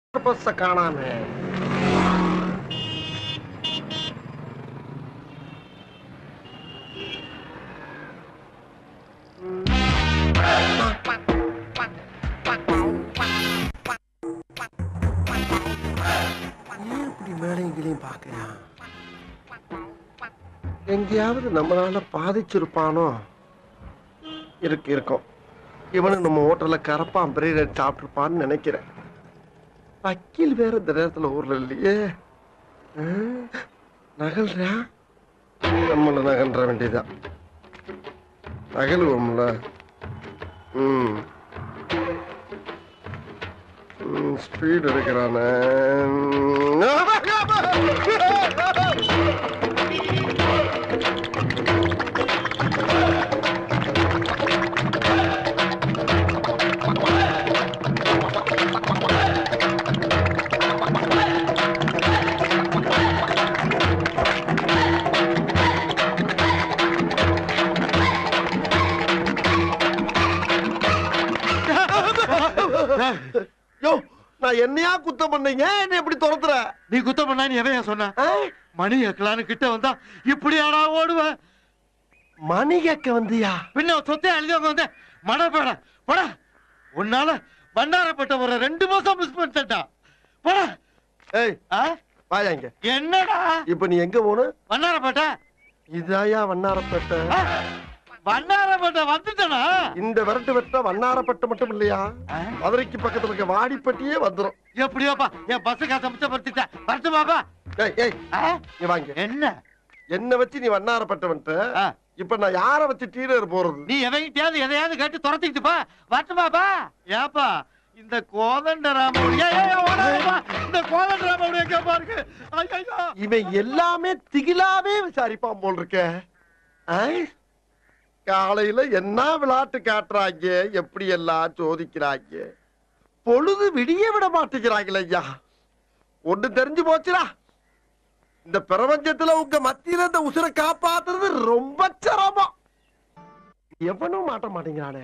பர்பஸ காணாமே. இப்படி மேலையும் பாக்குறான். எங்கேயாவது நம்மளால பாதிச்சிருப்பானோ? இருக்கும். இவனு நம்ம ஹோட்டல்ல கரப்பான் பிரியாணி சாப்பிட்டுருப்பான்னு நினைக்கிறேன். வக்கீல் வேற இந்த நேரத்துல ஊர்ல இல்லையே. நகல்றா, நம்மள நகன்ற வேண்டியதான். நகலுவோம்ல. ஸ்பீட் எடுக்கிறானே. நான் என்னையா குத்தம் பண்ணீங்க? என்ன எப்படி துரத்துற? நீ குத்தம் பண்ணா நீ எவையா சொன்ன? மணி கேட்கலான்னு கிட்ட வந்தா இப்படியாடா ஓடுவ? மணி கேட்க வந்தியா? பின்ன சொத்தை அழுதவங்க வந்த மடப்பேட போட. உன்னால பண்டாரப்பட்ட ஒரு 2 மாசம் மிஸ் பண்ணிட்டா. போட. ஏய் வாயா இங்க. என்னடா இப்ப நீ எங்க போன? வண்ணாரப்பேட்ட. இதாயா வண்ணாரப்பேட்ட? வண்ணாரப்பேட்ட வந்துட்டனா? இந்த விரட்டு வெட்ட வண்ணாரப்பேட்ட மட்டும் இல்லையா, மதுரைக்கு பக்கத்துல இருக்க வாடிப்பட்டியே வந்துரும். எப்படியோப்பா என் பஸ் காசை மிச்சப்படுத்திட்ட. வரட்டு பாப்பா. ஏய் நீ வாங்க. என்ன வச்சு நீ வண்ணாரப்பேட்ட வந்துட்ட? இப்ப நான் யார வச்சு டீலர் போறது? நீ எதையாவது எதையாவது கேட்டு துரத்திக்கிட்டு பா. வரட்டு பாப்பா. ஏப்பா இந்த கோதண்டராமனுடைய இந்த கோதண்டராமனுடைய கேப்பா இருக்கு. இவன் எல்லாமே திகிலாவே விசாரிப்பான் போல் இருக்க. காலையில என்ன விளையாட்டு காட்டுறாங்க, எப்படி எல்லாம் சோதிக்கிறாங்க. பொழுது விடிய விட மாட்டேங்கிறாங்களே ஐயா. ஒண்ணு தெரிஞ்சு போச்சுடா, இந்த பிரபஞ்சத்துல உங்க மத்தியில இந்த உசுரை காப்பாத்துறது ரொம்ப சிரமம். எவனும் மாட்ட மாட்டேங்கிறானே.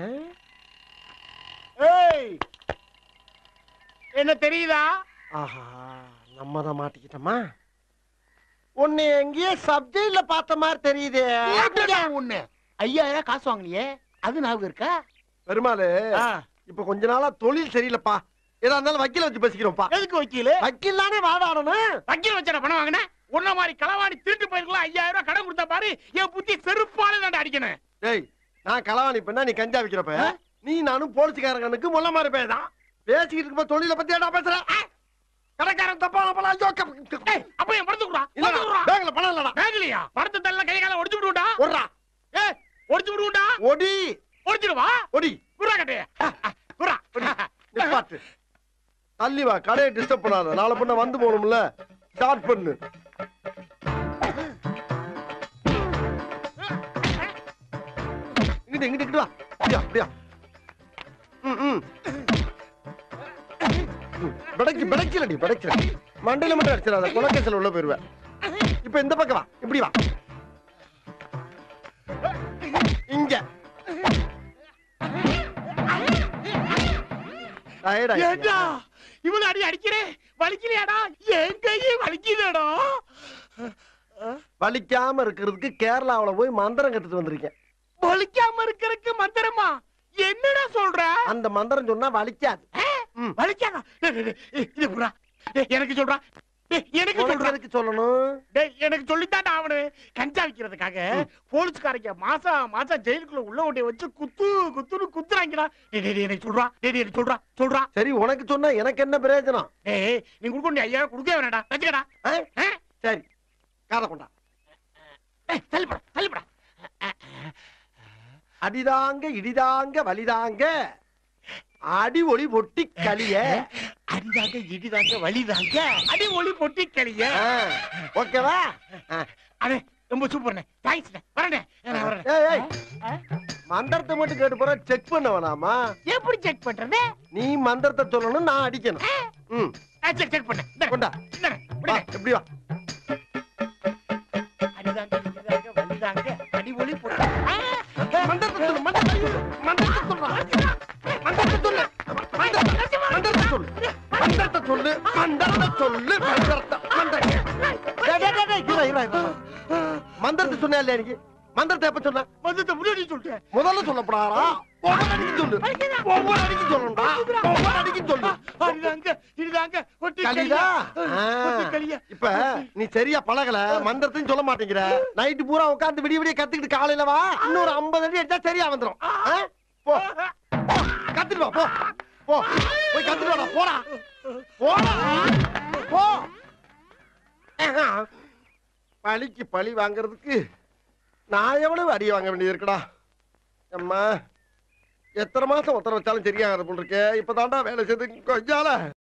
என்ன தெரியுதா? ஆஹா, நம்ம தான் மாட்டிக்கிட்டோமா? உன்னை எங்கேயே சப்ஜெக்ட்ல பார்த்த மாதிரி தெரியுதே. ஒண்ணு 5000 காசு வாங்கினியே, அது ஞாபகம் இருக்கா? பெருமாளு, இப்ப கொஞ்ச நாளா தொழில் சரியில்லப்பா. ஏதா இருந்தாலும் வக்கீல வச்சு பேசிக்கிறோம்ப்பா. எதுக்கு வக்கீல்? வக்கீல் தானே வாதாடணும். வக்கீல் வச்சா பணம் வாங்கின? உன்ன மாதிரி களவாணி திருட்டு போயிருக்கலாம். 5000 கடன் கொடுத்தா பாரு, என் புத்தி செருப்பால நான் அடிக்கணும். டேய், நான் களவாணி பண்ணா நீ கஞ்சா விக்கிறப்ப, நீ நானும் போலீஸ்காரனுக்கு முள்ள மாதிரி பேதான் பேசிக்கிட்டு இருக்க. தொழில பத்தி ஏடா பேசுற? கடைக்காரன் தப்பான பணம். அப்ப என் பணத்தை குடுறா. பேங்க்ல பணம் இல்லடா. பேங்க்லயா? பணத்தை தள்ள கை கால ஒடிச்சு விடுடா. ஒடுறா. ஒடிச்சு விடுடா. ஒடி. ஒடிச்சிடுவா. ஒடி. குறா கட்டே. குறா. நிப்பாட்டு. தள்ளி வா, கடையை டிஸ்டர்ப் பண்ணாத. நாளை பண்ண வந்து போகணும்ல. ஸ்டார்ட் பண்ணு. இங்கிட்டு வா. அப்படியா? படைக்கலடி. மண்டையில மட்டும் அடிச்சிடாத, குலக்கேசல் உள்ள போயிருவேன். இப்ப இந்த பக்கம் வா. இப்படி வா. இங்க இவள அடி அடிக்கிறேன். வலிக்கலையாடா? என் கையே வலிக்குதடா. வலிக்காம இருக்கிறதுக்கு கேரளாவுல போய் மந்திரம் கத்துட்டு வந்திருக்கேன். வலிக்காம இருக்கிறதுக்கு மந்திரமா? என்னடா சொல்ற? அந்த மந்திரம் சொன்னா வலிக்காது. வலிக்காதா? எனக்கு சொல்றா. எனக்கு சொல்லணும். எனக்கு சொல்லித்தாண்டா அவனு. கஞ்சா விக்கிறதுக்காக போலீஸ்காரங்க மாசம் ஜெயிலுக்குள்ள உள்ள ஓட்டி வச்சு குத்துன்னு குத்துறாங்கடா. எனக்கு சொல்றா. சரி, உனக்கு சொன்னா எனக்கு என்ன பிரயோஜனம்? நீ குடுக்க 5000 கொடுக்க வேணாடா. வச்சுக்கடா. சரி, கார கொண்டா. தள்ளிப்படா. அடிதாங்க இடிதாங்க வலிதாங்க அடி ஒளி பொட்டி களிய. அடிதாங்க இடிதாங்க வலிதாங்க அடி ஒளி பொட்டி களிய. ஓகேவா? அடே ரொம்ப சூப்பர்ண்ணே. தேங்க்ஸ்ண்ணே. வரேண்ணே. மந்திரத்தை மட்டும் கேட்டு போற, செக் பண்ண வேணாமா? எப்படி செக் பண்றது? நீ மந்திரத்தை சொல்லணும், நான் அடிக்கணும். செக் பண்ண கொண்டா. எப்படி வா? அடிதாங்க இடிதாங்க வலிதாங்க அடி ஒளி பொட்டி. மந்திரத்தை சொல்லு. மந்திரத்தை சொல்லு. மந்திரத்தை சொல்லு மந்திரத்தை சொல்லு மந்திரத்தை சொன்ன இல்லையா எனக்கு மந்திரத்தை எப்ப சொன்ன மந்திரத்தை முன்னாடி சொல்லிட்டேன். முதல்ல சொல்லப்படாரா ஒவ்வொரு அடிக்கு சொல்லு ஒவ்வொரு அடிக்கு சொல்லணும்டா ஒவ்வொரு அடிக்கு சொல்லு இதுதாங்க ஒட்டி களிதா ஒட்டி களியா. இப்ப நீ சரியா பழகல மந்திரத்தையும் சொல்ல மாட்டேங்கிற நைட்டு பூரா உட்காந்து விடிய விடிய கத்துக்கிட்டு காலையில வா இன்னொரு 50 அடி அடிச்சா சரியா வந்துரும் போ கத்துட்டு வா போ போ போய் கத்துட்டு வாடா போடா போடா போ பழிக்கு பழி வாங்குறதுக்கு நான் எவ்வளவு அடி வாங்க வேண்டியது இருக்குடா அம்மா எத்தனை மாசம் ஒத்தர வச்சாலும் சரியாகாது போல் இருக்கே இப்பதான்டா வேலை செய்து கொஞ்சால